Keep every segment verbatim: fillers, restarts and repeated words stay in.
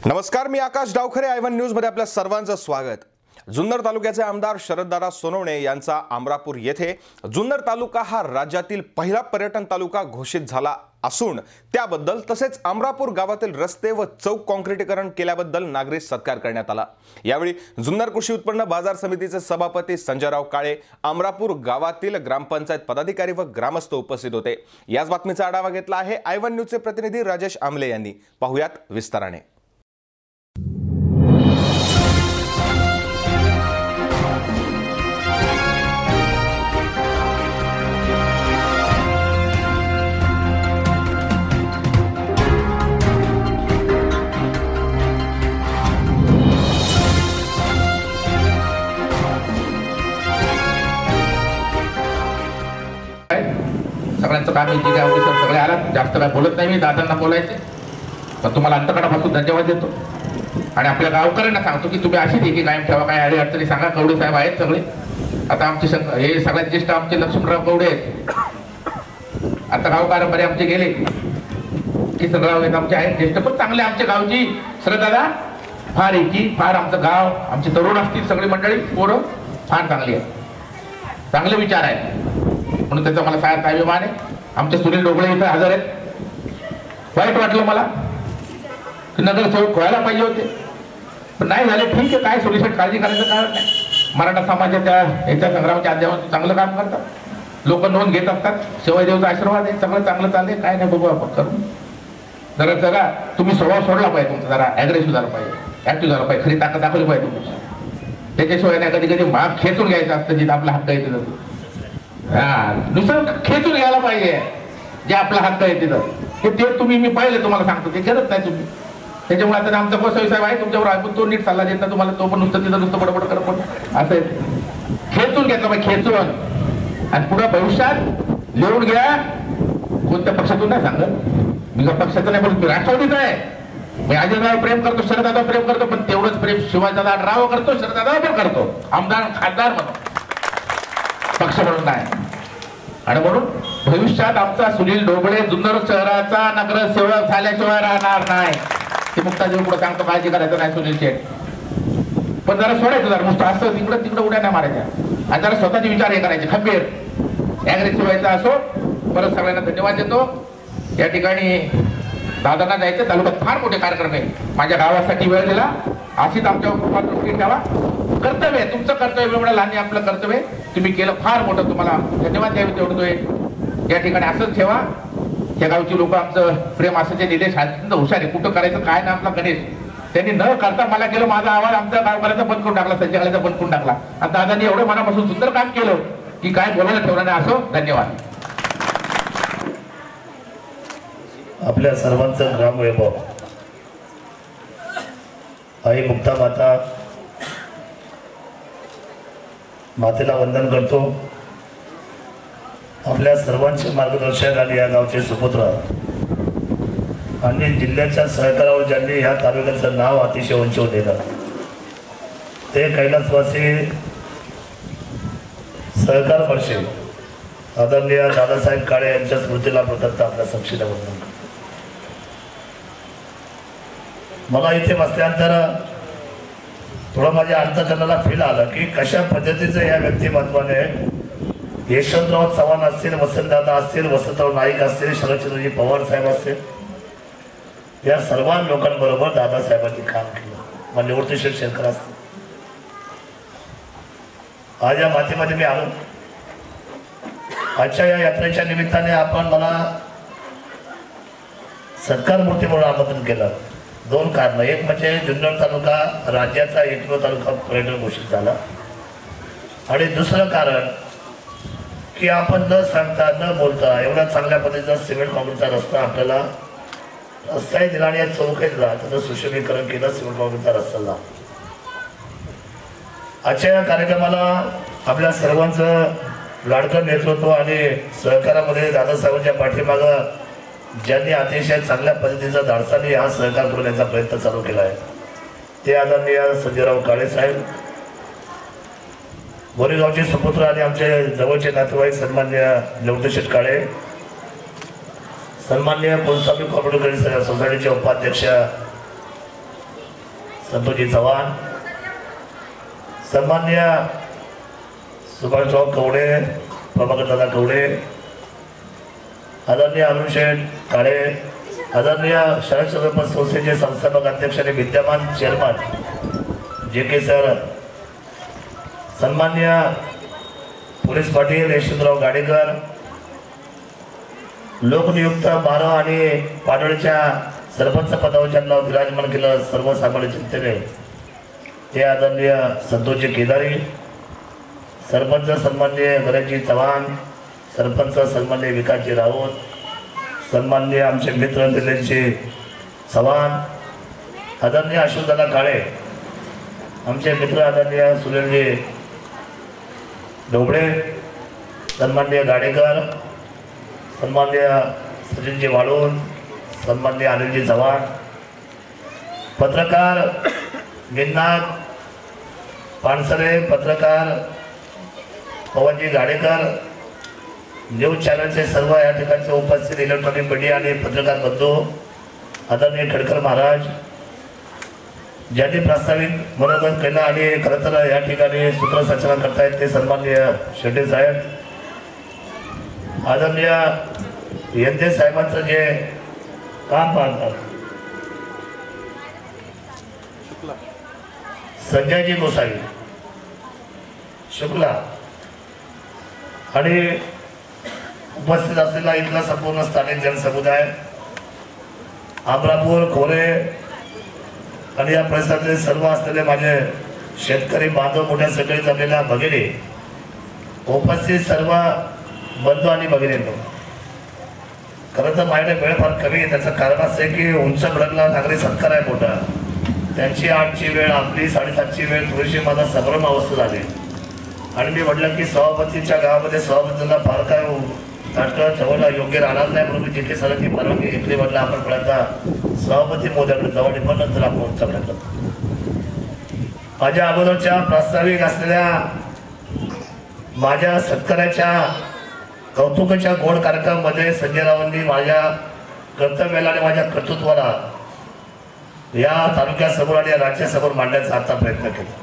नमस्कार, मी Akash Dawkhare. I one news मध्ये आपल्या सर्वांचं स्वागत. जुन्नर तालुक्याचे आमदार शरददादा सोनवणे यांचा अमरापूर येथे जुन्नर तालुका हा राज्यातील पहिला पर्यटन तालुका घोषित झाला असून त्याबद्दल तसेच अमरापूर गावातील रस्ते व चौक काँक्रिटीकरण केल्याबद्दल नागरिक सत्कार करण्यात आला. यावेळी जुन्नर कृषी उत्पन्न बाजार समितीचे सभापती संजयराव काळे, अमरापूर गावातील ग्रामपंचायत पदाधिकारी व ग्रामस्थ उपस्थित होते. याच बातमीचा आढावा घेतला आहे आय वन न्यूजचे प्रतिनिधी राजेश आमले यांनी. पाहुयात विस्ताराने. सगळ्यांचं काम आहे. काय ऑफिसर सगळे आलात. जास्त काय बोलत नाही मी, दादांना बोलायचे. पण तुम्हाला अंतकडापासून धन्यवाद देतो आणि आपल्या गावकऱ्यांना सांगतो की तुम्ही अशी देखील कायम ठेवा. काय अडी अडचणी सांगा. कवडे साहेब आहेत सगळे. आता आमचे हे सगळ्यात ज्येष्ठ आमचे लक्ष्मणराव कवडे आहेत. आता गावकारभारी आमचे गेले किसनराव आहेत आमचे आहेत ज्येष्ठ, पण चांगले आमच्या गावची श्रद्धा फार एकी फार आमचं गाव, आमचे तरुण असतील सगळी मंडळी पोरं फार चांगली आहे, चांगले विचार आहेत. म्हणून त्याचा मला साहेब अभिमान आहे. आमचे सुनील डोबळे इथे हजर आहेत. वाईट वाटलं मला की नगरसेवक व्हायला पाहिजे होते, पण नाही झाले. ठीक आहे, काय सोल्युशन, काळजी करायचं कारण नाही. मराठा समाजाच्या याच्या संग्रामाच्या माध्यमातून चांगलं काम करतात, लोक नोंद घेत असतात. शिवाजीदेवचा आशीर्वाद आहे, सगळं चांगलं चाललंय. काय नाही बघू आपण करून. जरा जरा तुम्ही स्वभाव सोडला पाहिजे तुमचा, जरा ॲग्रेसिव्ह झाला पाहिजे, ऍक्टिव्ह झाला पाहिजे, खरी ताकद दाखवली पाहिजे तुमची. त्याच्याशिवाय नाही कधी कधी माग खेचून घ्यायचं असतं जिथं आपला हक्क आहे तिथं. हा, नुसतं खेचून घ्यायला पाहिजे जे आपला हक्क आहे तिथं. हे ते तुम्ही मी पाहिलं, तुम्हाला सांगतो ते करत नाही तुम्ही. त्याच्यामुळे आता आमचा गोसावी साहेब आहे तुमच्यावर, आपण तो नीट सल्ला देत ना तुम्हाला. तो पण नुसतं तिथं नुसतं बडबड करत पण असं खेचून घेतलं पाहिजे, खेचून. आणि पुढे भविष्यात लिहून घ्या. कोणत्या पक्षातून नाही सांगत मी, पक्षाचं नाही बोलत, मी राष्ट्रवादीचा आहे. मी अजयदादा प्रेम करतो, शरददादा प्रेम करतो, पण तेवढंच प्रेम शिवाजीदादा राव करतो, शरददादा पण करतो. आमदार खासदार म्हणून, पक्ष म्हणून नाही. आणि म्हणून भविष्यात आमचा सुनील डोबळे जुन्नर शहराचा नगरसेवक झाल्याशिवाय राहणार नाही. ते मुक्तादेव पुढे सांगतो, काळजी करायचं नाही सुनील शेठ. पण जरा सोडायचं, जरा नुसतं असं तिकडं तिकडं उड्या नाही मारायच्या आणि जरा स्वतःचे विचार हे करायचे, खंबीर ॲग्रेसिव्ह व्हायचा असो. परत सगळ्यांना धन्यवाद देतो. या ठिकाणी दादांना जायचं, तालुक्यात फार मोठे कार्यक्रम आहे. माझ्या गावासाठी वेळ दिला, अशीच आमच्यावर कृपा दृष्टी ठेवा. कर्तव्य आहे तुमचं, कर्तव्य एवढं लहान आपलं कर्तव्य तुम्ही केलं फार मोठं. तुम्हाला धन्यवाद द्यावे तेवढं या ठिकाणी असंच ठेवा. त्या गावची लोक आमचं प्रेम असं जे निलेश हुशार आहे, कुठं करायचं काय ना. आपला गणेश त्यांनी न करता मला केलं, माझा आवाज आमचा गावकऱ्याचा बंद करून टाकला, संजयकाळाचा बंद करून टाकला. आणि दादांनी एवढं मनापासून सुंदर काम केलं की काय बोलायला ठेवलं नाही. असो, धन्यवाद. आपल्या सर्वांचं ग्रामवैभव आई मुक्ता माता मातेला वंदन करतो. आपल्या सर्वांचे मार्गदर्शक आणि या गावचे सुपुत्र आणि जिल्ह्याच्या सहकारावर ज्यांनी ह्या तालुक्याचं नाव अतिशय उंचवून दिलं ते कैलासवासी सहकार वर्षे आदरणीय दादासाहेब काळे यांच्या स्मृतीला प्रदत्त आपल्या संक्षिप्त वंदन. मला इथे बसल्यानंतर थोडं माझ्या अंतकरणाला फील आलं की कशा पद्धतीचं या व्यक्तिमत्वाने यशवंतराव चव्हाण असतील, वसंतदादा असतील, वसंतराव नाईक असतील, शरदचंद्रजी पवार साहेब असतील, या सर्व लोकांबरोबर दादासाहेबांनी काम केलं. मग निवृत्ती शेरकर असतील. आज या मातीमध्ये मी आलो. आजच्या या यात्रेच्या निमित्ताने आपण मला सत्कार मूर्ती म्हणून आमंत्रण केलं. दोन कारण. एक म्हणजे जुन्नर तालुका राज्याचा एकमेव तालुका पर्यटन घोषित झाला आणि दुसरं कारण की आपण न सांगता न बोलता एवढ्या चांगल्या पद्धतीचा सिमेंट कॉन्क्रीटचा रस्ता आपल्याला रस्ताही दिला आणि या चौकही दिला, त्याचं सुशोभीकरण केलं, सिमेंट कॉन्क्रीटचा रस्ता दिला. आजच्या या कार्यक्रमाला आपल्या सर्वांचं लाडकं नेतृत्व आणि सहकारामध्ये दादासाहेबांच्या पाठीमागं ज्यांनी अतिशय चांगल्या पद्धतीचा धाडसाने हा सहकार करण्याचा प्रयत्न चालू केला आहे ते आदरणीय संजयराव काळे साहेब, बोरीगावचे सुपुत्र आणि आमचे जवळचे नातेवाईक सन्माननीय निवृत्तीशेठ काळे, सन्माननीय कोलसामी कॉपरेटिव्ह सोसायटीचे उपाध्यक्ष संतोषजी चव्हाण, सन्मान्य सुभाषराव कवडे, प्रभाकर दादा कवडे, आदरणीय अरुण शेठ काळे, आदरणीय शरद चंद्रपत संस्थेचे संस्थापक अध्यक्ष आणि विद्यमान चेअरमन जे के सर, सन्मान्य पोलीस पाटील यशवंतराव गाडेकर, लोकनियुक्त बारा आणि पाडळीच्या सरपंच पदावर ज्यांना विराजमान केलं सर्वसामान्य जनतेने ते आदरणीय संतोषजी केदारी, सरपंच सन्मान्य गणेशजी चव्हाण, सरपंच सन्मान्य विकासजी राऊत, सन्मान्य आमचे मित्र दिलेशजी चव्हाण, आदरणीय अशोकदादा काळे, आमचे मित्र आदरणीय सुनीलजी ढोबळे, सन्मान्य गाडेकर, सन्मान्य सचिनजी वाळून, सन्मान्य अनिलजी चव्हाण, पत्रकार गिन्नाथ पानसरे, पत्रकार पवनजी गाडेकर, न्यूज चॅनलचे सर्व या ठिकाणचे उपस्थित इलेक्ट्रॉनिक मीडिया आणि पत्रकार बंधू, आदरणीय खडकर महाराज ज्यांनी प्रास्ताविक मनोगत केलं आणि खरं तर या ठिकाणी सूत्रसंचालन करतायत ते सन्मान्य शेट्टे साहेब, आदरणीय यंदे साहेबांचं जे काम पाहतात संजयजी गोसावी शुक्ला आणि उपस्थित असलेला इथला संपूर्ण स्थानिक जनसमुदाय, अमरापूर खोरे आणि या परिसरातले सर्व असलेले माझे शेतकरी बांधव, मोठ्या सगळे जमलेल्या भगिनी, उपस्थित सर्व बंधू आणि भगिनींनो, खरं तर माझ्याकडे वेळ फार कमी आहे. त्याचं कारण असं आहे की उंच भडकला नागरी सत्कार आहे मोठा, त्यांची आठची वेळ आपली साडेसातची वेळ थोडीशी माझा संभ्रम अवस्था झाली आणि मी म्हटलं की सभापतीच्या गावामध्ये सभापतींना फार काय नाटकं ठेवायला योग्य राहणार नाही म्हणून मी जिथे सरांची परवानगी घेतली. म्हटलं आपण पहिल्यांदा सभापती मोदयाकडे जाऊ आणि मग नंतर आपण उंच भडकलं. माझ्या अगोदरच्या प्रास्ताविक असलेल्या माझ्या सत्काराच्या कौतुकाच्या गोड कार्यक्रमामध्ये संजय रावांनी माझ्या कर्तव्याला आणि माझ्या कर्तृत्वाला या तालुक्यासमोर आणि राज्यासमोर मांडण्याचा आता प्रयत्न केला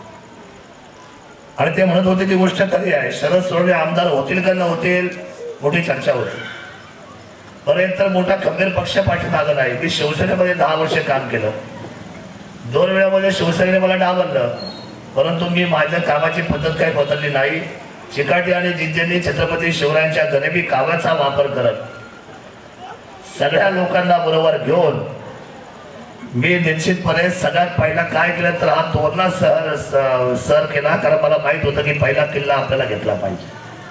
आणि ते म्हणत होते ती गोष्ट खरी आहे. शरद सोनवणे आमदार होतील का न होतील मोठी चर्चा होती. बरं, तर मोठा खंबीर पक्ष पाठीमागं नाही. मी शिवसेनेमध्ये दहा वर्ष काम केलं, दोन वेळामध्ये शिवसेनेने मला डावललं, परंतु मी माझ्या कामाची पद्धत काही बदलली नाही. चिकाटी आणि जिद्दीने छत्रपती शिवरायांच्या गरिबी काव्याचा वापर करत सगळ्या लोकांना बरोबर घेऊन मी निश्चितपणे सगळ्यात पहिला काय केलं तर हा तोरणा सर सर केला, कारण मला माहित होतं की पहिला किल्ला आपल्याला घेतला पाहिजे.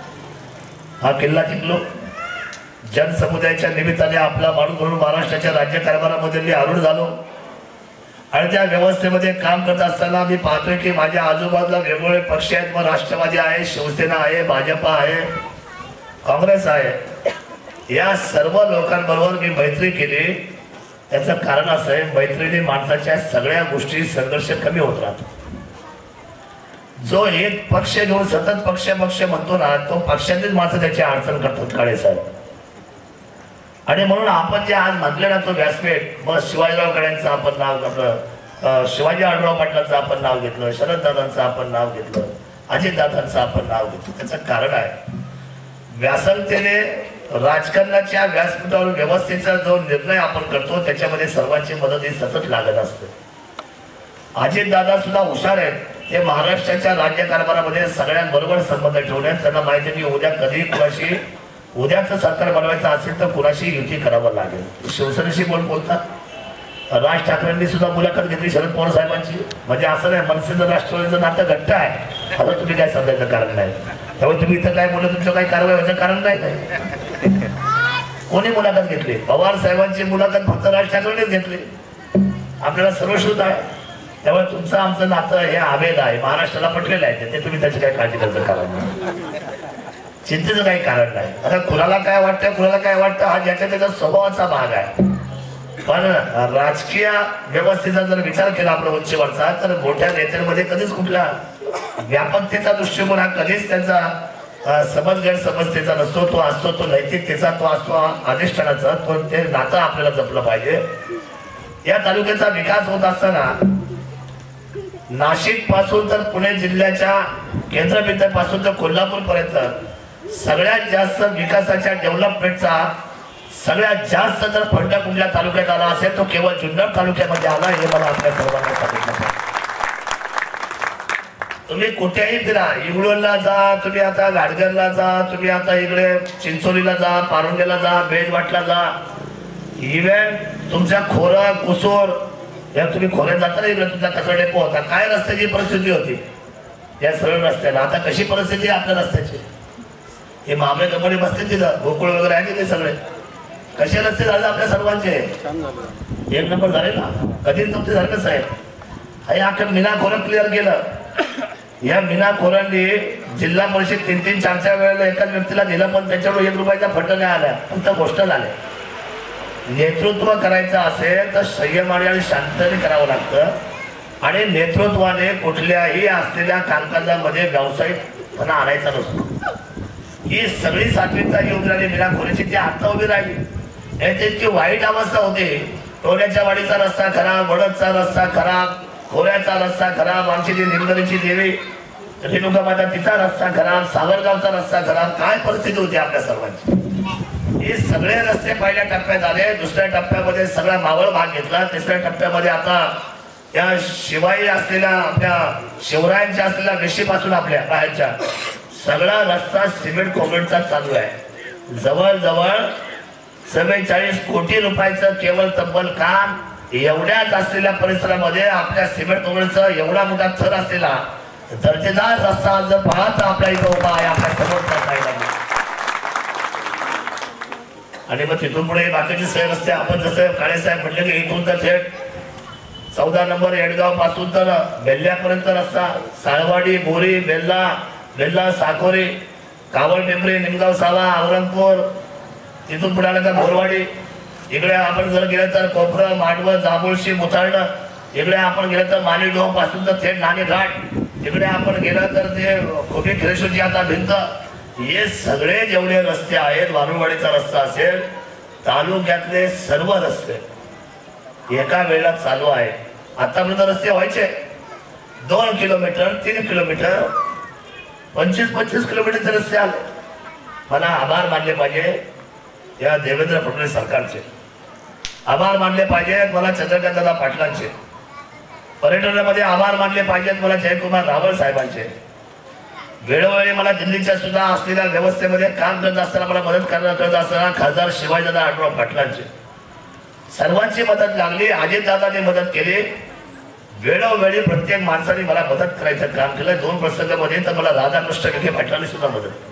हा किल्ला जिंकलो. जनसमुदायाच्या निमित्ताने आपला माणूस म्हणून महाराष्ट्राच्या राज्यकारभारामध्ये मी आरूढ झालो आणि त्या व्यवस्थेमध्ये काम करत असताना मी पाहतोय की माझ्या आजूबाजूला वेगवेगळे पक्ष आहेत. मग राष्ट्रवादी आहे, शिवसेना आहे, भाजपा आहे, काँग्रेस आहे. या सर्व लोकांबरोबर मी मैत्री केली. त्याचं कारण असं आहे, मैत्रीने माणसाच्या सगळ्या गोष्टी संघर्ष कमी होत राहतो. जो एक पक्ष घेऊन सतत पक्ष पक्ष म्हणतो ना, तो पक्षातलीच माणसं त्याची अडचण करतात काळे साहेब. आणि म्हणून आपण जे आज म्हटलं ना तो व्यासपीठ, मग शिवाजीराव कड्यांचं आपण नाव घेतलं, शिवाजी आढळराव पाटलांचं आपण नाव घेतलं, शरददादांचं आपण नाव घेतलं, अजितदादांचं आपण नाव घेतलं. त्याचं कारण आहे व्यासंगतेने राजकारणाच्या व्यासपीठावर व्यवस्थेचा जो निर्णय आपण करतो त्याच्यामध्ये सर्वांची मदत ही सतत लागत असते. अजितदादा सुद्धा हुशार आहेत. ते महाराष्ट्राच्या राज्यकारभारामध्ये सगळ्यांबरोबर संबंध ठेवण्यात त्यांना माहिती आहे की उद्या कधी कुणाशी उद्याचं सरकार बनवायचं असेल तर कुणाशी युती करावं लागेल. शिवसेनेशी कोण बोलतात? राज ठाकरेंनी सुद्धा मुलाखत घेतली शरद पवार साहेबांची. म्हणजे असं नाही मनसेचं राष्ट्रवादीचं नातं घट्ट आहे, आता तुम्ही काय समजायचं कारण नाही. त्यामुळे तुम्ही इथं काय बोललं तुमचं काही कारवाई व्हायचं कारण नाही. कोणी मुलाखत घेतली? पवार साहेबांची मुलाखत फक्त राज ठाकरेंनीच घेतली. आपल्याला सर्वश्रुत आहे. त्यामुळे तुमचं आमचं नातं हे आवेग आहे, महाराष्ट्राला पटलेलं आहे. ते तुम्ही त्याची काही काळजी करायचं कारण नाही, चिंतेचं काही कारण नाही. आता कुणाला काय वाटतं कुणाला काय वाटतं हा ज्याच्या त्याच्या स्वभावाचा भाग आहे. पण राजकीय व्यवस्थेचा जर विचार केला आपल्या उंचीवरचा तर मोठ्या नेत्यांमध्ये कधीच कुठला व्यापकतेचा दृष्टिकोन हा कधीच त्यांचा समज गैरसमजतेचा नसतो. तो असतो तो नैतिकतेचा, तो असतो अधिष्ठानाचा. तो ते नातं आपल्याला जपलं पाहिजे. या तालुक्याचा विकास होत असताना नाशिक पासून तर पुणे जिल्ह्याच्या केंद्रबिंदूपासून तर कोल्हापूर पर्यंत सगळ्यात जास्त विकासाच्या डेव्हलपमेंटचा सगळ्यात जास्त जर फंड कुठल्या तालुक्यात आला असेल तो केवळ जुन्नर तालुक्यामध्ये आला, हे मला आपल्या सर्वांना सांगितलं. तुम्ही कुठेही फिरा, इंगळूरला जा, तुम्ही आता गाडगरला जा, तुम्ही आता इकडे चिंचोलीला जा, पारुंडेला जा, बेजवाटला जा, इव्हन तुमच्या खोरा कुसूर या तुम्ही खोऱ्यात जाता ना, इकडे तुमचा कचरा डेपो होता, काय रस्त्याची परिस्थिती होती या सरळ रस्त्याला. आता कशी परिस्थिती आहे आपल्या रस्त्याची? हे महाबळे कंपनी बसते तिथं, गोकुळ वगैरे आहे तिथे सगळे. कसे रस्ते झाले आपल्या सर्वांचे? एक नंबर झाले ना. कधी तुमचे झाले ना साहेब? हे अख्खं मीना खोरं क्लिअर केलं. या मीना खोरांनी जिल्हा परिषद तीन तीन चार चार वेळेला एकाच व्यक्तीला दिलं, पण त्याच्यावर एक रुपयाचा फट नाही आला, फक्त गोष्ट झाल्या. नेतृत्व करायचं असेल तर संयमाने आणि शांततेने करावं लागतं आणि नेतृत्वाने कुठल्याही असलेल्या कामकाजामध्ये व्यावसायिकपणा आणायचा नसतो. ही सगळी सात्विकता येऊन राहिली मीना खोऱ्याची, ती आता उभी राहिली. इतकी वाईट अवस्था होती. टोल्याच्या वाडीचा रस्ता खराब, वडदचा रस्ता खराब, खोऱ्याचा रस्ता खराब, आमची ती निमगरीची देवी रेणुका माता तिचा रस्ता खराब, सावरगावचा रस्ता खराब. काय परिस्थिती होती आपल्या सर्वांची? हे सगळे रस्ते पहिल्या टप्प्यात आले. दुसऱ्या टप्प्यामध्ये सगळा मावळ भाग घेतला. तिसऱ्या टप्प्यामध्ये आता या शिवाई असलेल्या आपल्या शिवरायांच्या असलेल्या वेशीपासून आपल्या बाहेरच्या सगळा रस्ता सिमेंट कॉन्क्रीटचा चालू आहे. जवळजवळ चव्वेचाळीस कोटी रुपयाचं केवळ तब्बल काम एवढ्याच असलेल्या परिसरामध्ये आपल्या सिमेंट कॉन्क्रीटचा एवढा मोठा थर असलेला दर्जेदार रस्ता जर पाहता आपल्या इथं उभा आहे आपल्या समोर पाहायला. आणि मग तिथून पुढे बाकीचे सगळे रस्ते आपण जसं काळेसाहेब म्हटले की इथून तर थेट चौदा नंबर येडगाव पासून तर बेल्ल्यापर्यंत रस्ता, साळवाडी, बोरी, बेल्ला, बेल्ला साकोरी, कावळ पिंपरी, निमगाव सावा, औरंगपूर, तिथून पुढे आलं तर बोरवाडी, इकडे आपण जर गेलं तर कोपरं, माडवं, जांभूळशी, मुथाळणं, इकडे आपण गेलं तर मालेगाव पासून तर थेट नाणे घाट, इकडे आपण गेलं तर ते खोबी खिरेश्वरची आता भिंत. हे सगळे जेवढे रस्ते आहेत, वारुळवाडीचा रस्ता असेल, तालुक्यातले सर्व रस्ते एका वेळेला चालू आहे. आतापर्यंत रस्ते व्हायचे दोन किलोमीटर तीन किलोमीटर पंचवीस पंचवीस किलोमीटरचे रस्ते आले. मला आभार मानले पाहिजे या देवेंद्र फडणवीस सरकारचे, आभार मानले पाहिजेत मला चंद्रकांतदादा पाटलांचे, पर्यटनामध्ये आभार मानले पाहिजेत मला जयकुमार रावळ साहेबांचे. वेळोवेळी मला दिल्लीच्या सुद्धा असलेल्या व्यवस्थेमध्ये काम करत असताना मला मदत करत करत असताना खासदार शिवाजीदादा आढळराव पाटलांचे, सर्वांची मदत लागली. अजितदादांनी मदत केली. वेळोवेळी प्रत्येक माणसाने मला मदत करायचं काम केलं. दोन प्रसंगामध्ये तर मला राधाकृष्ण विखे पाटलांनी सुद्धा मदत केली.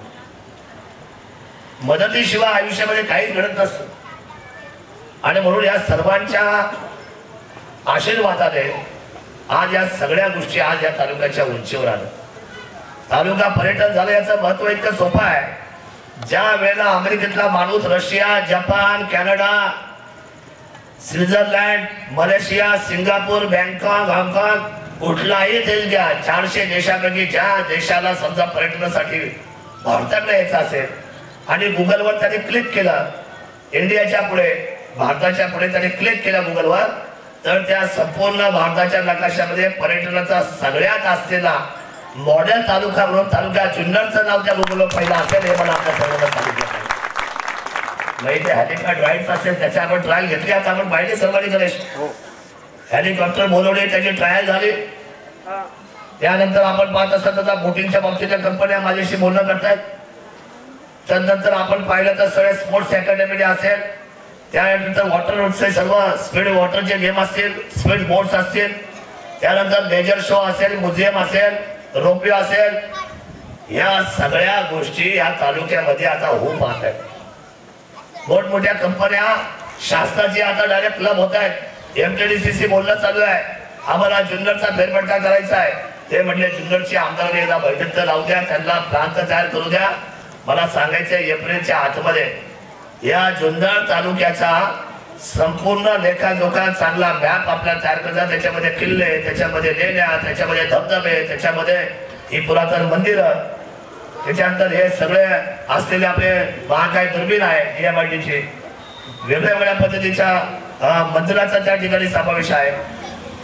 मदतीशिवाय आयुष्यामध्ये काही घडत नसतं आणि म्हणून या सर्वांच्या आशीर्वादाने आज या सगळ्या गोष्टी आज या तालुक्याच्या उंचीवर आल्या. तालुका पर्यटन झालं याचं महत्व इतकं सोपं आहे. ज्या वेळेला अमेरिकेतला माणूस Russia, Japan, Canada, Switzerland, Malaysia, Singapore, Bangkok, हाँगकाँग कुठलाही देश घ्या, चारशे देशापैकी ज्या देशाला समजा पर्यटनासाठी भारताकडे यायचं असेल आणि गुगलवर त्याने क्लिक केलं, इंडियाच्या पुढे भारताच्या पुढे त्याने क्लिक केलं गुगलवर, तर त्या संपूर्ण भारताच्या नकाशामध्ये पर्यटनाचा सगळ्यात असलेला मॉडेल तालुका म्हणून तालुका जुन्नरचं नाव त्या गुगलवर पहिला असेल हे मला आपल्या सर्वांना सांगितलं पाहिजे. ते हेलिकॉप्टर राईड्स असेल त्याची आपण ट्रायल घेतली. आता आपण पाहिजे सर्वांनी गणेश हेलिकॉप्टर बोलवले, त्याची ट्रायल झाली. त्यानंतर आपण पाहत असतात आता बोटिंगच्या बाबतीतल्या कंपन्या माझ्याशी बोलणं करतायत. त्यानंतर आपण पाहिलं तर सगळे स्पोर्ट्स अकॅडमी असेल, त्यानंतर वॉटर रोडचे सर्व स्पीड वॉटरचे गेम असतील, स्पीड बोट्स असतील, त्यानंतर लेजर शो असेल, म्युझियम असेल, रोपवे असेल, या सगळ्या गोष्टी या तालुक्यामध्ये आता होऊ पाहत आहेत. मोठमोठ्या कंपन्या शासनाची आता डायरेक्ट क्लब होत आहेत. एमटीडीसीसी बोलणं चालू आहे, आम्हाला जुन्नरचा फेरफटका करायचा आहे. ते म्हणले जुन्नरची आमदारांनी एकदा बैठक तर लावू द्या, त्यांना प्लान तर तयार करू द्या. मला सांगायचं एप्रिलच्या आतमध्ये या जुन्नर तालुक्याचा संपूर्ण लेखाजोखा चांगला मॅप आपला तयार करायचा. त्याच्यामध्ये किल्ले, त्याच्यामध्ये लेण्या, त्याच्यामध्ये धबधबे, त्याच्यामध्ये ही पुरातन मंदिरं, त्याच्यानंतर हे सगळे असलेले आपले महाकाय दुर्बीण आहे डीएमआयडीची, वेगळ्या वेगळ्या पद्धतीच्या मंदिराचा त्या ठिकाणी समावेश आहे.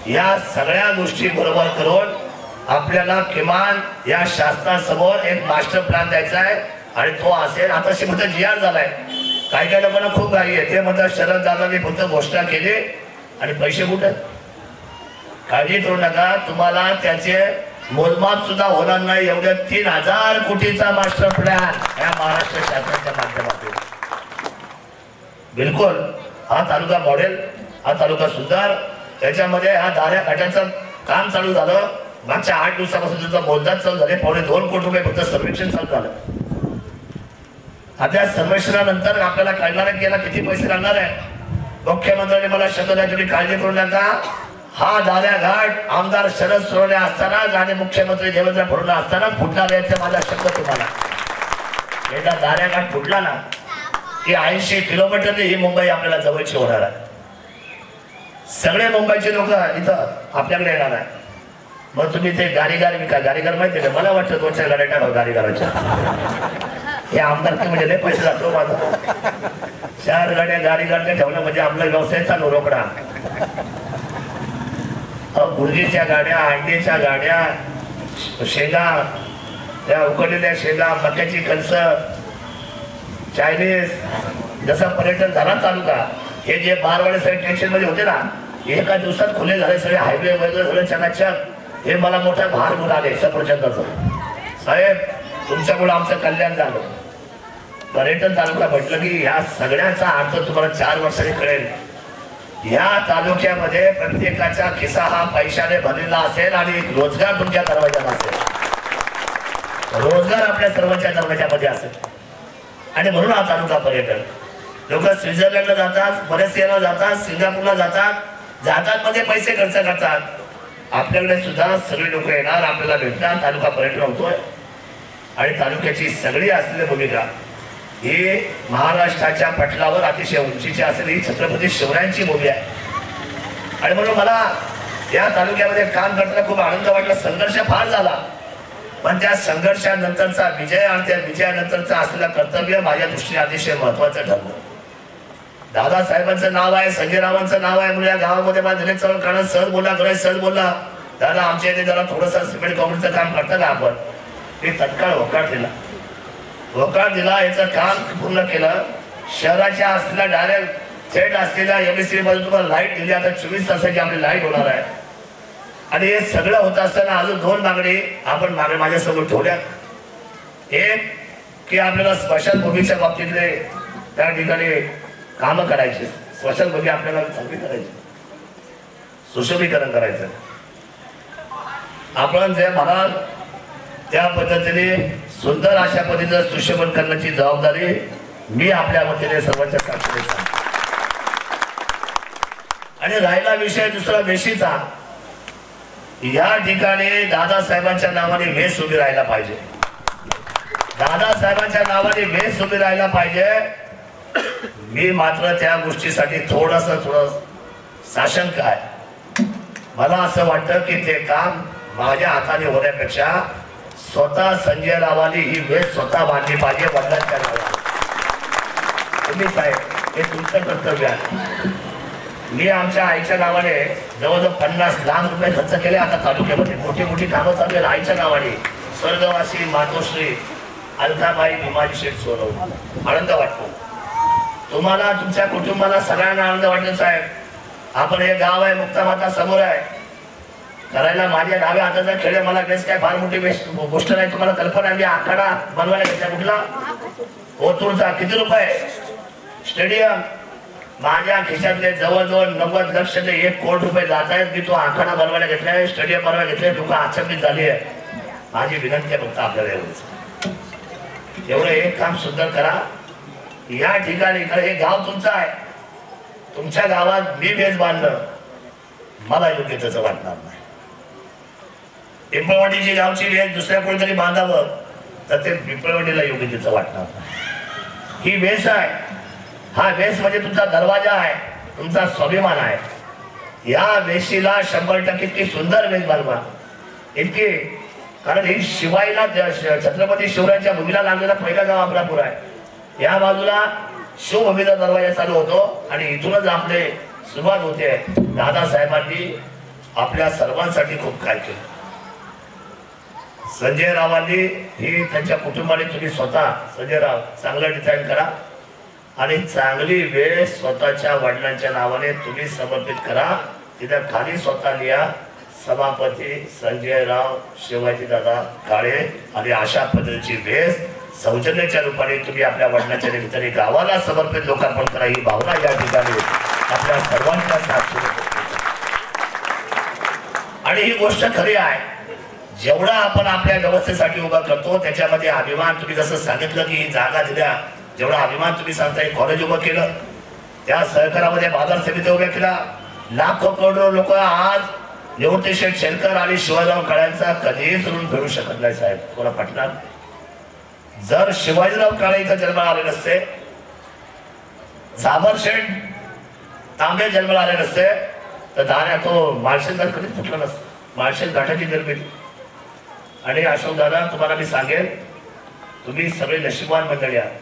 या सगळ्या गोष्टी बरोबर करून आपल्याला किमान या शासनासमोर एक मास्टर प्लॅन द्यायचा आहे आणि तो असेल. आता म्हणतात जी आर झालाय. काही काही लोकांना खूप घाई आहे. ते म्हणतात शरद दादांनी फक्त घोषणा केली आणि पैसे कुठे. काळजी करू नका, तुम्हाला त्याचे मोजमाप सुद्धा होणार नाही. एवढ्या तीन हजार कोटीचा मास्टर प्लॅन या महाराष्ट्र शासनाच्या माध्यमातून. बिलकुल हा तालुका मॉडेल, हा तालुका सुधार, त्याच्यामध्ये हा दाऱ्या काट्याचं काम चालू झालं. मागच्या आठ दिवसापासून त्याचा मोजदाद चालू झाले. पावणे दोन कोटी रुपये फक्त सर्वेक्षण चालू झालं. आता सर्वेक्षणानंतर आपल्याला कळणार आहे की याला किती पैसे लागणार आहे. मुख्यमंत्र्यांनी मला शब्द दिला, तुम्ही काळजी करू नका. हा दाऱ्या घाट आमदार शरद सोनवणे असतानाच आणि मुख्यमंत्री देवेंद्र फडणवीस असतानाच फुटणार याचा माझा शब्द तुम्हाला. एकदा दाऱ्या घाट फुटला ना की ऐंशी किलोमीटरने ही मुंबई आपल्याला जवळची होणार आहे. सगळे मुंबईचे लोक इथं आपल्याकडे येणार आहे. मग तुम्ही ते गाडीगार विका. गाडीगार माहिती का? मला वाटतं दोन चार गाड्या टाका गाडीगाराच्या. हे आमदार म्हणजे लय पैसे जातो माझा. चार गाड्या गाडीगारच्या ठेवल्या म्हणजे आपला व्यवसाय चालू रोकडा. गुर्जीच्या गाड्या, अंड्याच्या गाड्या, शेंगा, त्या उकडलेल्या शेंगा, मक्याची कणस, चायनीज. जसा पर्यटन झाला तालुका, हे जे बारवाडे सगळे टेन्शन मध्ये होते ना, एका दिवसात खुले झाले सगळे. हायवे वगैरे सगळे चकाचक. हे मला मोठा भार गुण आले सफरचंदाचं. साहेब तुमच्यामुळे आमचं कल्याण झालं. पर्यटन तालुका म्हटलं की ह्या सगळ्याचा अर्थ तुम्हाला चार वर्षांनी कळेल. या तालुक्यामध्ये प्रत्येकाचा खिसा हा पैशाने भरलेला असेल आणि रोजगार तुमच्या दरवाज्यात असेल. रोजगार आपल्या सर्वांच्या दरवाज्यामध्ये असेल. आणि म्हणून हा तालुका पर्यटन. लोक स्वित्झर्लंडला जातात, मलेशियाला जातात, सिंगापूरला जातात, जातात मध्ये पैसे खर्च करतात. आपल्याकडे सुद्धा सगळे लोक येणार, आपल्याला भेटणार. तालुका पर्यटन होतोय आणि तालुक्याची सगळी असलेली भूमिका ही महाराष्ट्राच्या पटलावर अतिशय उंचीची असलेली छत्रपती शिवरायांची भूमी आहे. आणि म्हणून मला या तालुक्यामध्ये काम करताना खूप आनंद वाटला. संघर्ष फार झाला, पण त्या संघर्षानंतरचा विजय आणि त्या विजयानंतरचा असलेलं कर्तव्य माझ्या दृष्टीने अतिशय महत्वाचं ठरलं. दादासाहेबांचं नाव आहे, संजय रावांचं नाव आहे म्हणून या गावामध्ये मला दिलीप चव्हाण कारण सहज बोलला, गणेश सहज बोलला, दादा आमच्या इथे जरा थोडंसं सिमेंट कॉन्क्रीटचं काम करतं का आपण. ते तत्काळ होकार दिला. होकार दिला, याचं काम पूर्ण केलं. शहराच्या असलेल्या डायरेक्ट थेट असलेल्या एमएससी मध्ये तुम्हाला लाईट दिली. आता चोवीस तासाची आपली लाईट होणार आहे. आणि हे सगळं होत असताना अजून दोन मागणी आपण मागणी माझ्यासमोर ठेवल्या. एक की आपल्याला स्मशानभूमीच्या बाबतीतले त्या ठिकाणी कामं करायची. स्मशानभूमी आपल्याला चांगली करायची, सुशोभीकरण करायचं. आपण जे म्हणाल त्या पद्धतीने सुंदर अशा पद्धतीचं सुशोभन करण्याची जबाबदारी मी आपल्या वतीने सर्वांच्या साक्षीने सांगतो. आणि राहिला विषय दुसरा वेशीचा. या ठिकाणी दादासाहेबांच्या नावाने वेस उभी राहायला पाहिजे. दादासाहेबांच्या नावाने वेस उभी राहायला पाहिजे. मी मात्र त्या गोष्टीसाठी थोडस थोडं साशंक आहे. मला असं वाटतं की ते काम माझ्या हाताने होण्यापेक्षा स्वतः संजय रावांनी ही वेस स्वतः बांधली पाहिजे वडिलांच्या नावाने. तुम्ही साहेब हे तुमचं कर्तव्य आहे. मी आमच्या आईच्या नावाने जवळजवळ पन्नास लाख रुपये खर्च केले. आता तालुक्यामध्ये मोठी मोठी कामं चालू आहेत आईच्या नावाने. स्वर्गवासी मातोश्री अलकाबाई भीमाजी शेठ सोनवणे. आनंद वाटतो तुम्हाला, तुमच्या कुटुंबाला, सगळ्यांना आनंद वाटतो साहेब. आपण हे गाव आहे, मुक्तामाता समोर आहे. करायला माझ्या डाव्या हाताचा खेळ. मला बेस काय फार मोठी बेस्ट गोष्ट नाही. तुम्हाला कल्पना आहे मी आखाडा बनवायला घेतला कुठला ओतूरचा. किती रुपये स्टेडियम. माझ्या खिशातले जवळजवळ नव्वद लक्ष ते एक कोटी रुपये जात आहेत. मी तो आखाडा बनवायला घेतलाय, स्टेडियम बनवायला घेतले. लोक आचंबित झाली आहे. माझी विनंती आहे फक्त आपल्याला एवढंच, एवढं एक काम सुंदर करा. या ठिकाणी हे गाव तुमचं आहे. तुमच्या गावात मी बेस बांधलं, मला योग्य त्याचं वाटणार नाही. पिंपळवाडीची गावची वेस दुसऱ्या कोणीतरी बांधावं तर ते पिंपळवाडीला योग्य त्याचं वाटणार नाही. ही वेस आहे. हा वेस म्हणजे तुमचा दरवाजा आहे, तुमचा स्वाभिमान आहे. या वेशीला शंभर टक्के इतकी सुंदर वेस बनवा इतकी. कारण ही शिवाईला छत्रपती शिवरायांच्या भूमीला लागलेला पहिला गाव अमरापूर आहे. या बाजूला शिवभूमीचा दरवाजा चालू होतो आणि इथूनच आपले सुरुवात होते. दादासाहेबांनी आपल्या सर्वांसाठी खूप काय केलं. संजय रावांनी ही त्यांच्या कुटुंबाने तुम्ही स्वतः संजय राव चांगलं डिझाईन करा आणि चांगली वेळ स्वतःच्या वडिलांच्या नावाने तुम्ही समर्पित करा. तिथे खाली स्वतः लिहा सभापती संजयराव शिवाजीदादा काळे आणि अशा पद्धतीची वेस सौजन्याच्या रूपाने तुम्ही आपल्या वडिलांच्या निमित्ताने गावाला समर्पित लोकार्पण करा. ही भावना या ठिकाणी आपल्या सर्वांच्या साक्षीने आणि ही गोष्ट खरी आहे. जेवढा आपण आपल्या व्यवस्थेसाठी उभा करतो त्याच्यामध्ये अभिमान, तुम्ही जसं सांगितलं की ही जागा दिल्या, जेवढा अभिमान तुम्ही सांगताय, कॉलेज उभं केलं, त्या सहकारामध्ये बाजार समिती उभ्या केला, लाखो करोडो लोक आज निवृत्ती शेठ शेलकर आणि शिवाजीराव काळेंचा कधीच ऋण फेडू शकत नाही. साहेब कोणा पाटणार, जर शिवाजीराव काळे इथं जन्माला आले नसते, झाबर शेठ तांबे जन्माला आले नसते तर दाण्या तो माळशेज घाट कधीच फुटला नसतं. माळशेज घाटाची निर्मिती आणि अशोक दादा तुम्हाला मी सांगेन, तुम्ही सगळे नशीबवान मंडळी आहात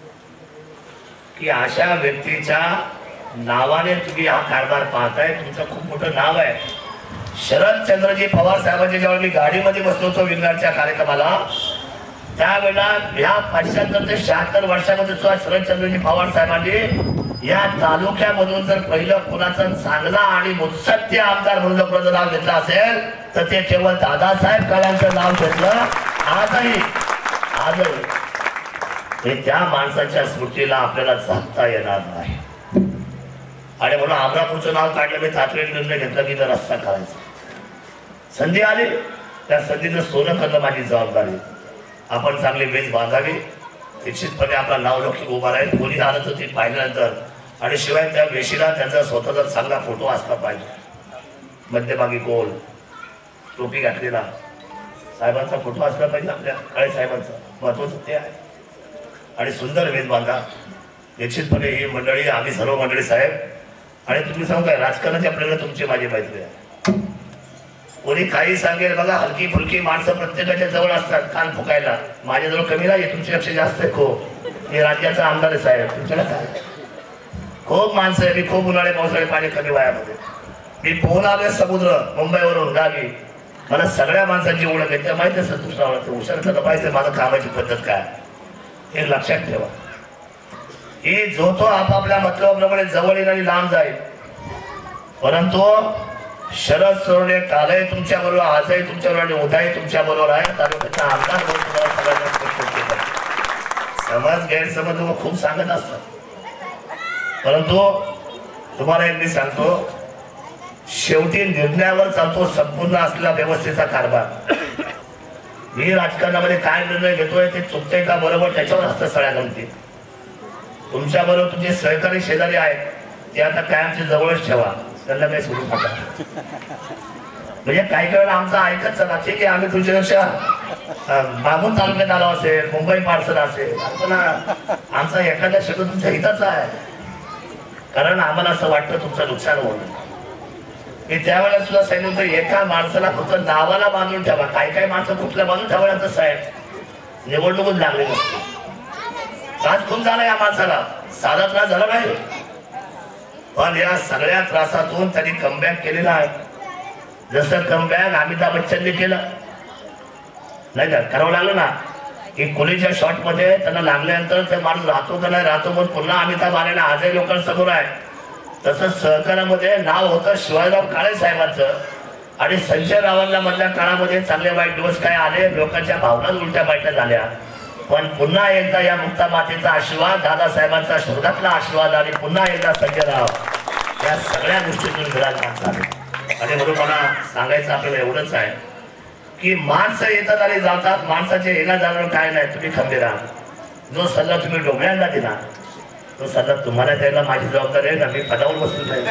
की अशा व्यक्तीच्या नावाने तुम्ही हा कारभार पाहताय. तुमचं खूप मोठं नाव आहे. शरदचंद्रजी पवार साहेबांच्या जेव्हा मी गाडीमध्ये बसलो होतो विंगारच्या कार्यक्रमाला, त्यावेळेला या पंच्याहत्तर ते शहात्तर वर्षामध्ये सुद्धा शरदचंद्रजी पवार साहेबांनी या तालुक्यामधून जर पहिलं कुणाचं चांगला आणि मुत्सद्य आमदार म्हणून जर नाव घेतलं असेल तर ते केवळ दादासाहेब काळेंचं नाव घेतलं. आजही आजही हे त्या माणसाच्या स्मृतीला आपल्याला झाकता येणार नाही. आणि म्हणून अमरापूरचं नाव काढलं, मी तातडीने निर्णय घेतला की जर रस्ता करायचा. संधी आली, त्या संधीचं सोनं करणं माझी जबाबदारी. आपण चांगली वेज बांधावी, निश्चितपणे आपला नावलौकिक उभा राहील. कोणी आलं तर ती पाहिल्यानंतर, आणि शिवाय त्या वेशीला त्यांचा स्वतःचा चांगला फोटो असला पाहिजे. मध्यभागी गोल टोपी घातलेला साहेबांचा फोटो असला पाहिजे, आपल्या काळे साहेबांचा, महत्वाचं ते आहे. आणि सुंदर वेज बांधा. निश्चितपणे ही मंडळी, आम्ही सर्व मंडळी साहेब, आणि तुम्ही सांगू काय, राजकारणाची आपल्याला तुमची माझी मैत्री आहे. कोणी काही सांगेल, बघा हलकी फुलकी माणसं प्रत्येकाच्या जवळ असतात कान फुकायला. माझ्याजवळ कमी नाही, तुमच्यापेक्षा जास्त आहे. खूप मी राज्याचा आमदार आहे साहेब, तुमच्याला काय खूप माणसं आहे. मी खूप उन्हाळे पावसाळे पाणी कमी वयामध्ये मी पोहून आलोय समुद्र मुंबईवरून गावी. मला सगळ्या माणसांची ओळख आहे, त्या माहिती आहे. संतुष्ट हुशार तर माहिती आहे माझं कामाची पद्धत काय, हे लक्षात ठेवा. ही जो तो आपापल्या मतलबाप्रमाणे जवळ येईल आणि लांब जाईल, परंतु शरद सोनवणे कालही तुमच्या बरोबर, आजही तुमच्याबरोबर आणि उद्याही तुमच्या बरोबर आहे. तालुक्याचा आमदार म्हणून तुम्हाला सगळ्यांना स्पष्ट केलं. समज गैरसमज लोक खूप सांगत असतात, परंतु तुम्हाला एक मी सांगतो, शेवटी निर्णयावर चालतो संपूर्ण असलेला व्यवस्थेचा कारभार. मी राजकारणामध्ये काय निर्णय घेतोय ते चुकतंय का बरोबर त्याच्यावर असतं सगळ्या गमती. तुमच्या बरोबर तुमचे सहकारी शेजारी आहेत ते आता कायमचे जवळच ठेवा, त्यांना काही सोडू नका. म्हणजे काही वेळेला आमचं ऐकत चला, ठीक आहे आम्ही तुमच्यापेक्षा मागून तालुक्यात आलो असेल, मुंबई पार्सल असेल, पण आमचा एखादा शब्द तुमच्या हिताचा आहे, कारण आम्हाला असं वाटतं तुमचं नुकसान होणं. मी त्यावेळेला सुद्धा सांगितलं एका माणसाला फक्त नावाला बांधून ठेवा. काही काही माणसं कुठल्या बांधून ठेवायचं साहेब निवडणूकच लागली नसते. त्रास खूप झाला या माणसाला, साधा त्रास झाला नाही, पण या सगळ्या त्रासातून त्यांनी कमबॅक केलेला आहे. जसं कमबॅक अमिताभ बच्चनने केलं नाही का, करावं लागलं ना की कोलीच्या शॉट मध्ये त्यांना लागल्यानंतर ते माणूस राहतो का नाही राहतो, पण पुन्हा अमिताभ आलेला आजही लोकांसमोर आहे. तसंच सहकारामध्ये नाव होतं शिवाजीराव काळे साहेबांचं, आणि संजय रावांना मधल्या काळामध्ये चांगले वाईट दिवस काय आले, लोकांच्या भावना उलट्या पालट्या झाल्या, पण पुन्हा एकदा या मुक्ता मातेचा आशीर्वाद, दादासाहेबांचा शोधातला आशीर्वाद, आणि पुन्हा एकदा संजय राव या सगळ्या गोष्टीतून विराजमान झाले. आणि म्हणून मला सांगायचं आपल्याला एवढंच आहे की माणसं येतात आणि जातात, माणसाचे येणं जाणं काय नाही, तुम्ही खंबीर राहा. जो सल्ला तुम्ही डोंगळ्यांना दिला तो सल्ला तुम्हाला द्यायला माझी जबाबदारी आहे ना, मी पदावर बसून जाईल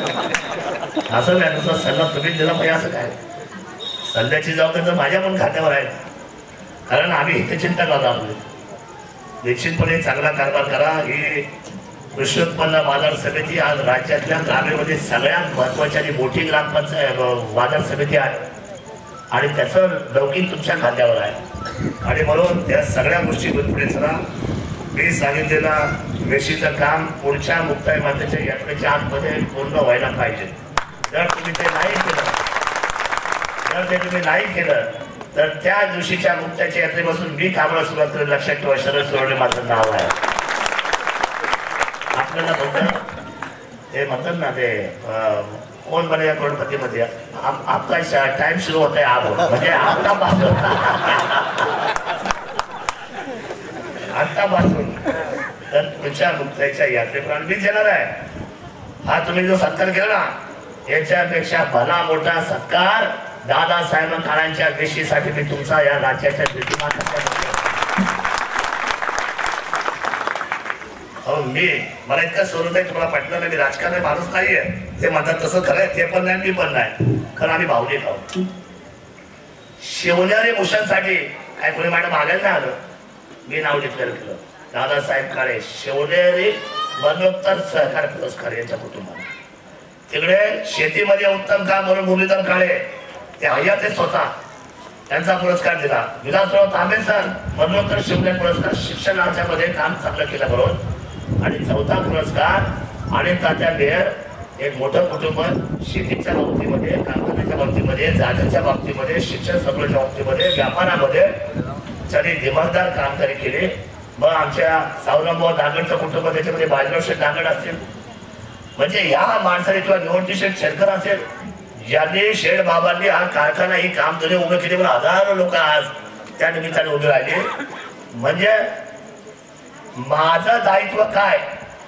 असं नाही. तसा सल्ला तुम्ही दिला पाहिजे असं काय, सल्ल्याची जबाबदारी तर माझ्या पण खात्यावर आहे, कारण आम्ही हितचिंता करतो. आपली निश्चितपणे चांगला कारभार करा. ही कृषी उत्पन्न बाजार समिती आज राज्यातल्या ग्रामीणमध्ये सगळ्यात महत्वाची आणि मोठी ग्रामपंचायत बाजार समिती आहे, आणि त्याचं लौकिक तुमच्या खात्यावर आहे. आणि म्हणून त्या सगळ्या गोष्टी पुढे चला. मी सांगितलेला वेशीचं काम पुढच्या मुक्ताई मातेच्या यात्रेच्या आतमध्ये पूर्ण व्हायला पाहिजे. जर तुम्ही ते नाही केलं जर ते तुम्ही नाही केलं तर त्या दिवशीच्या मुक्त्याच्या यात्रेपासून मी कामाला सुरुवात करेल. लक्षात ठेवा, शरद सोनवणे माझं नाव आहे. आपल्याला म्हणतात ते म्हणतात ना ते कोण बनेगा करोडपती मध्ये आपका टाइम सुरू होत आहे आप म्हणजे आतापासून आतापासून तर तुमच्या मुक्त्याच्या यात्रेप्रमाणे मीच येणार आहे. हा तुम्ही जो सत्कार केला ना याच्यापेक्षा भला मोठा सत्कार दादासाहेब काळांच्या वेशीसाठी मी तुमचा या राज्याच्या हो मी मला इतकं स्वरूप आहे तुम्हाला पटलं नाही. मी राजकारण माणूस नाहीये. ते म्हणतात तसं खरं आहे. ते पण नाही मी पण नाही. कारण आम्ही भावनिक आहोत. शिवणारे भूषणसाठी काय कोणी मॅडम मागायला नाही आलं. मी नाव डिक्लेअर केलं दादासाहेब काळे शिवनेरी मरणोत्तर सहकार पुरस्कार यांच्या कुटुंबाला. तिकडे शेतीमध्ये उत्तम काम म्हणून मुरलीधर काळे ते हया ते स्वतः त्यांचा पुरस्कार दिला. विलासराव तांबे सर मरणोत्तर शिवनेरी पुरस्कार शिक्षणाच्या मध्ये काम चांगलं केलं बरोबर. आणि चौथा पुरस्कार आणि तात्या बेर एक मोठं कुटुंब शेतीच्या बाबतीमध्ये कारखान्याच्या बाबतीमध्ये जागेच्या बाबतीमध्ये शिक्षण सगळ्याच्या बाबतीमध्ये व्यापारामध्ये त्यांनी दिमागदार कामगिरी केली. मग आमच्या सावरंभाऊ दागडचं कुटुंब त्याच्यामध्ये बाजीराव शेठ दागड असतील म्हणजे ह्या माणसाने किंवा निवडणूक शेठ शेरकर असेल ज्यांनी शेठ बाबांनी हा कारखाना ही काम दोन्ही उभे केले म्हणून हजारो लोक आज त्या निमित्ताने उभे राहिले. म्हणजे माझं दायित्व काय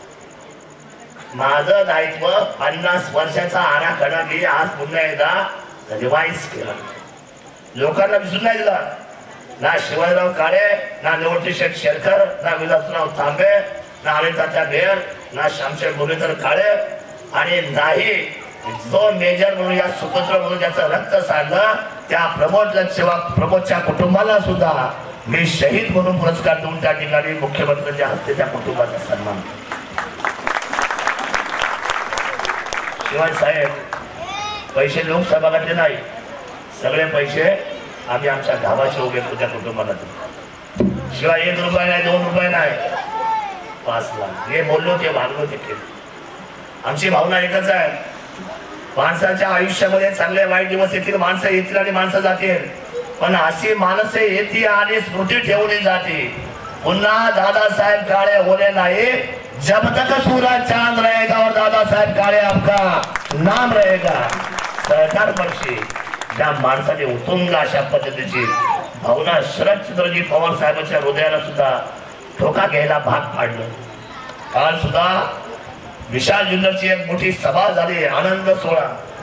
माझं दायित्व पन्नास वर्षाचा आराखडा मी आज पुन्हा एकदा रिवाइज केला. लोकांना विसरून नाही दिला. ना शिवाजीराव काळे ना निवडणूक शेठ शेरकर ना विलासराव तांबे ना अनिताच्या बेर ना श्यामशेठ मुरलीधर काळे आणि नाही जो मेजर म्हणून या सुपुत्र म्हणून ज्याचं रक्त सांडलं त्या प्रमोद सेवा प्रमोदच्या कुटुंबाला सुद्धा मी शहीद म्हणून पुरस्कार देऊन त्या ठिकाणी मुख्यमंत्र्यांच्या हस्ते त्या कुटुंबाचा सन्मान. शिवाय साहेब पैसे लोकसभागातले नाही सगळे पैसे आम्ही आमच्या गावाचे उभे त्या कुटुंबाला देतो. शिवाय एक रुपये नाही दोन रुपये नाही पाच लाख हे बोललो ते वागलो ते केलं. आमची भावना एकच आहे. माणसाच्या आयुष्यामध्ये चांगले वाईट दिवस येतील माणसं येतील आणि माणसं जातील पण अशी माणसे येते आणि स्मृती ठेवली जाते. पुन्हा दादासाहेब काळे होणे नाही. जब तक सूरज चांद रहेगा और दादासाहेब काळे आपका नाम रहेगा. सरकार पक्षी त्या माणसाने उत्तुंग अशा पद्धतीची भावना शरदचंद्रजी पवार साहेबांच्या हृदयाला सुद्धा ठोका घ्यायला भाग पाडलं. काल सुद्धा विशाल जुन्नरची एक मोठी सभा झाली आनंद सोहळा.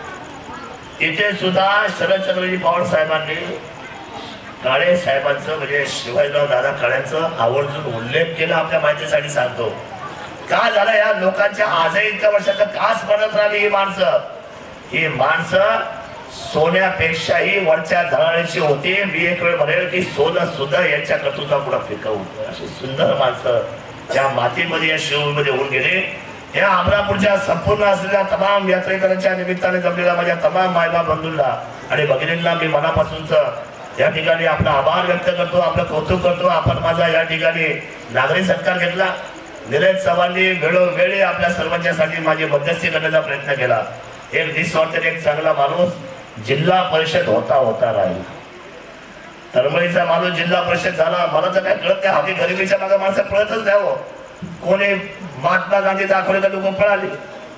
इथे सुद्धा शरदचंद्रजी पवार साहेबांनी काळे साहेबांचं म्हणजे शिवाजीराव दादा काळ्यांचं आवर्जून उल्लेख केला. आपल्या माहितीसाठी सांगतो का झालं या लोकांच्या आजही इतक्या वर्षाचा कास पडत राहिली. ही माणसं ही माणसं सोन्यापेक्षाही वरच्या झळाळीची होती. मी एक वेळ म्हणेल की सोनं सुद्धा यांच्या कर्तृत्वा पुढे फेकवून अशी सुंदर माणसं त्या मातीमध्ये या शिवमध्ये होऊन गेले. या अमरापूरच्या संपूर्ण असलेल्या तमाम यात्रेकरांच्या निमित्ताने जमलेल्या माझ्या तमाम मायबा बंधूंना आणि भगिनींना मी मनापासूनच या ठिकाणी आपला आभार व्यक्त करतो. आपलं कौतुक करतो. आपण माझा या ठिकाणी नागरी सत्कार घेतला. निलेश चव्हाणनी वेळोवेळी आपल्या सर्वांच्यासाठी माझी मध्यस्थी करण्याचा प्रयत्न केला. एक निस्वार्थी एक चांगला माणूस जिल्हा परिषद होता होता राहील. तळमळीचा माणूस जिल्हा परिषद झाला. मला तर काय कळत नाही. हाती गरिबीच्या मागे माणसं पळतच नाही हो. कोणी महात्मा गांधी दाखवले का लोक पळाली.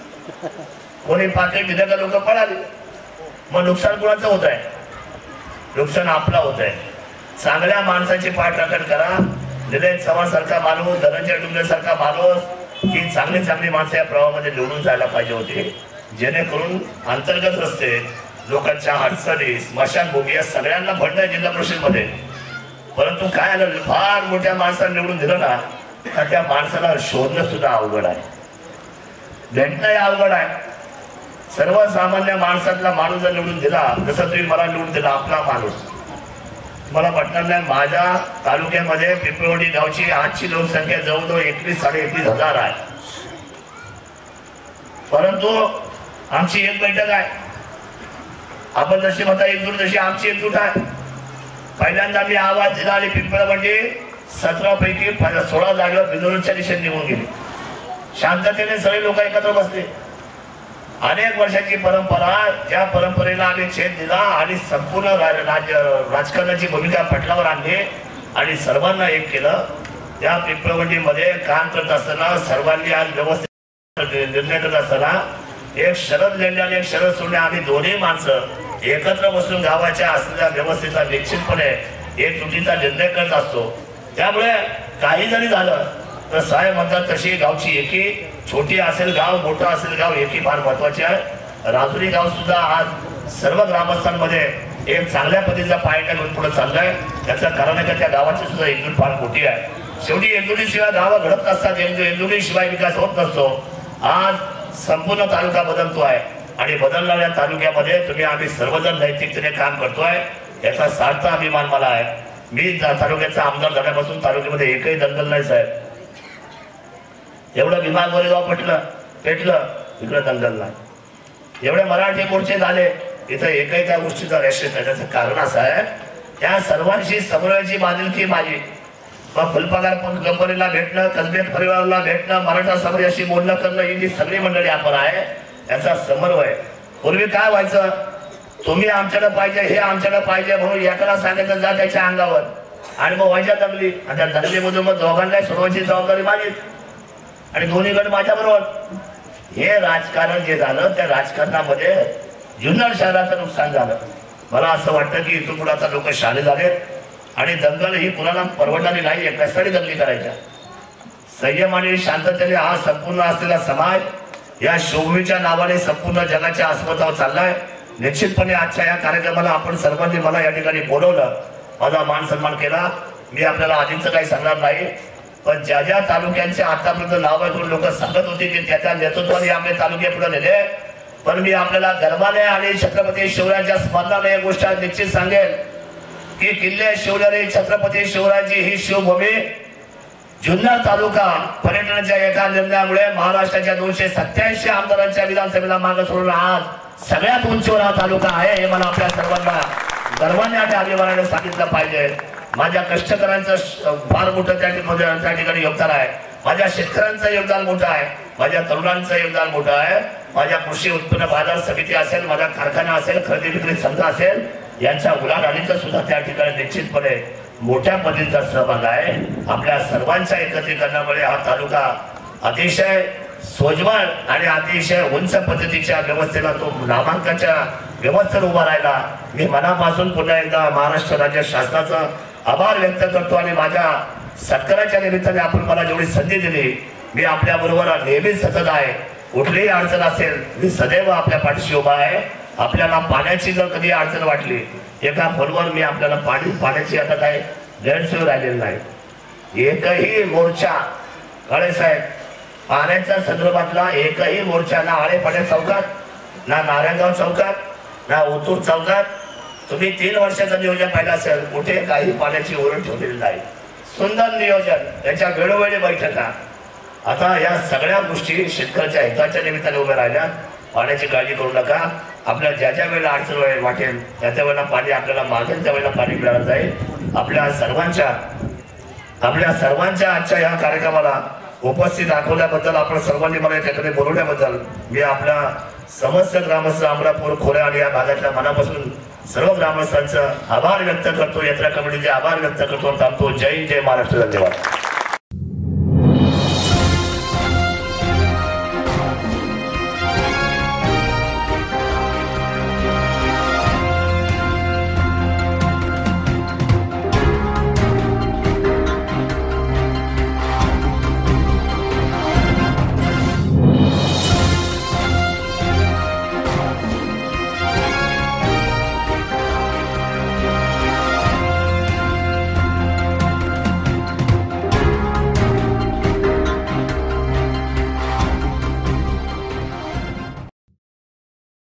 कोणी पाकिट दिले का लोक पळाली. मग नुकसान कोणाचं होत आहे. नुकसान आपला होत आहे. चांगल्या माणसाची पाठराखण करा. निलेश चव्हाण सारखा माणूस धनंजय डुंगरे सारखा माणूस ही चांगली चांगली माणसं या प्रवाहामध्ये निवडून जायला पाहिजे होती जेणेकरून अंतर्गत रस्ते लोकांच्या अडचणी स्मशानभूमी या सगळ्यांना भरणं जिल्हा परिषद मध्ये. परंतु काय आलं फार मोठ्या माणसाला निवडून दिलं ना तर त्या माणसाला शोधणं सुद्धा अवघड आहे. भेटणं अवघड आहे. सर्वसामान्य माणसातला माणूस जर निवडून दिला जसं तुम्ही मला निवडून दिला आपला माणूस मला पटणार नाही. माझ्या तालुक्यामध्ये पिंपळवाडी गावची आजची लोकसंख्या जवळजवळ एकवीस साडे एकवीस हजार आहे. परंतु आमची एक बैठक आहे. आपण जशी म्हणता एकजूट तशी आमची एकजूट आहे. पहिल्यांदा मी आवाज दिला आणि पिंपळवाडी सतरा पैकी सोळा जागेवर बिंदूरच्या दिशेने निघून गेले. शांततेने सगळे लोक एकत्र बसले. अनेक वर्षाची परंपरा, ज्या परंपरेला आम्ही छेद दिला आणि संपूर्ण राज्य राजकारणाची भूमिका पटलावर आणली आणि सर्वांना एक केलं. त्या पिंपळवंडीमध्ये काम करत असताना सर्वांनी आज व्यवस्थित निर्णय करत असताना एक शरद लेंडे आणि एक शरद सोडणे आम्ही दोन्ही माणसं एकत्र बसून गावाच्या असलेल्या व्यवस्थेचा निश्चितपणे एक तुटीचा निर्णय करत असतो. त्यामुळे काही जरी झालं तर साहेब म्हणतात तशी गावची एकी, छोटी असेल गाव मोठं असेल गाव, एकी फार महत्वाची आहे. राजुरी गाव सुद्धा आज सर्व ग्रामस्थांमध्ये एक चांगल्या पद्धतीचा पायटा घेऊन पुढे चाललाय. त्याचं कारण आहे का त्या गावाची सुद्धा एकजूट फार मोठी आहे. शेवटी एकजुटीशिवाय गावं घडत नसतात, एकजुटीशिवाय विकास होत नसतो. आज संपूर्ण तालुका बदलतो आहे आणि बदलणाऱ्या तालुक्यामध्ये तुम्ही आम्ही सर्वजण नैतिकतेने काम करतोय, याचा सार्थ अभिमान मला आहे. मी तालुक्याचा आमदार झाल्यापासून तालुक्यामध्ये एकही दंगल नाही साहेब. एवढं विभाग गोरेगाव पटलं पेटलं, इकडे दंगल नाही. एवढे मराठी मोर्चे झाले, इथं एकही त्या गोष्टीचा रेषेत नाही. त्याचं कारण असं आहे, त्या सर्वांशी समन्वयाची बांधिलकी माझी. मग फुलपगार कंपनीला भेटणं, कसबेट परिवाराला भेटणं, मराठा समाजाशी बोलणं करणं, ही जी सगळी मंडळी आपण आहे याचा समन्वय. पूर्वी काय व्हायचं, तुम्ही आमच्याकडे पाहिजे, हे आमच्याकडे पाहिजे म्हणून एकाला सांगायचं जा त्याच्या अंगावर आणि मग व्हायच्या दंगली. आणि त्या दंगलीमधून मग दोघांना सोडवायची जबाबदारी माझी आणि दोन्हीकडे माझ्या बरोबर. हे राजकारण जे झालं त्या राजकारणामध्ये जुन्नर शहराचं नुकसान झालं. मला असं वाटतं की इथून पुढे आता लोक शाळे झालेत आणि दंगल ही कुणाला परवडणारी नाही आहे. कशासाठी दंगली करायच्या? संयम आणि शांततेने हा संपूर्ण असलेला समाज या शोभेच्या नावाने संपूर्ण जगाच्या अस्पतावर चाललाय. निश्चितपणे आजच्या या कार्यक्रमाला आपण सर्वांनी मला या ठिकाणी बोलवलं, माझा मान सन्मान केला. मी आपल्याला आधीच काही सांगणार नाही, पण ज्या ज्या तालुक्यांचे आतापर्यंत नाव ऐकून लोक सांगत होते की त्याच्या नेतृत्वाने आपले तालुके पुढे नेले, पण मी आपल्याला गर्वाने आणि छत्रपती शिवरायांच्या स्मरणाने एक गोष्ट निश्चित सांगेल की किल्ले शिवनेरी छत्रपती शिवरायांची ही शिवभूमी जुन्नर तालुका पर्यटनाच्या एका निर्णयामुळे महाराष्ट्राच्या दोनशे सत्याऐंशी आमदारांच्या विधानसभेला मागे सोडून आज सगळ्यात उंचीवर हा तालुका आहे. हे मला आपल्या सर्वांना गर्वाने आणि अभिमानाने सांगितलं पाहिजे. माझ्या कष्टकऱ्यांचं फार मोठं त्या ठिकाणी त्या ठिकाणी योगदान आहे. माझ्या शेतकऱ्यांचं योगदान मोठं आहे. माझ्या तरुणांचं योगदान मोठं आहे. माझ्या कृषी उत्पन्न बाजार समिती असेल, माझा कारखाना असेल, खरेदी विक्री संघ असेल, यांच्या उलाढालीचा सुद्धा त्या ठिकाणी निश्चितपणे मोठ्या पद्धतीचा सहभाग आहे. आपल्या सर्वांच्या एकत्रीकरणामुळे हा तालुका अतिशय सोज्वळ आणि अतिशय उंच पद्धतीच्या व्यवस्थेला तो नामांकाच्या व्यवस्थेत उभा राहिला. मी मनापासून पुन्हा एकदा महाराष्ट्र राज्य शासनाचा आभार व्यक्त करतो आणि माझ्या सत्काराच्या निमित्ताने आपण मला जेवढी संधी दिली, मी आपल्या बरोबर नेहमीच सतत आहे. कुठलीही अडचण असेल मी सदैव आपल्या पाठीशी उभा आहे. आपल्याला पाण्याची जर कधी अडचण वाटली, एका फोनवर मी आपल्याला पाणी पाण्याची आता काय गैरसोय राहिलेली नाही. एकही मोर्चा काळे साहेब पाण्याच्या संदर्भातला एकही मोर्चा ना आळेपाड्या चौकात, ना नारायणगाव चौकात, ना ओतूर चौकात तुम्ही तीन वर्षाचं नियोजन पाहिलं असेल, कुठे काही पाण्याची ओरड ठेवलेली नाही. सुंदर नियोजन, त्याच्या वेळोवेळी बैठका. आता या सगळ्या गोष्टी शेतकऱ्याच्या हिताच्या निमित्ताने उभ्या राहिल्या. पाण्याची काळजी करू नका. आपल्या ज्या ज्या वेळेला अडचण वाटेल त्या त्या वेळेला पाणी आपल्याला मागेल त्या वेळेला पाणी मिळालं जाईल. आपल्या सर्वांच्या आपल्या सर्वांच्या आजच्या या कार्यक्रमाला उपस्थित दाखवल्याबद्दल, आपण सर्वांनी मला त्याकडे बोलवल्याबद्दल मी आपल्या समस्त ग्रामस्थ अमरापूर खोऱ्या आणि या भागातल्या मनापासून सर्व ग्रामस्थांचं आभार व्यक्त करतो. यात्रा कमिटीचे आभार व्यक्त करतो. थांबतो. जय जय महाराष्ट्र. धन्यवाद.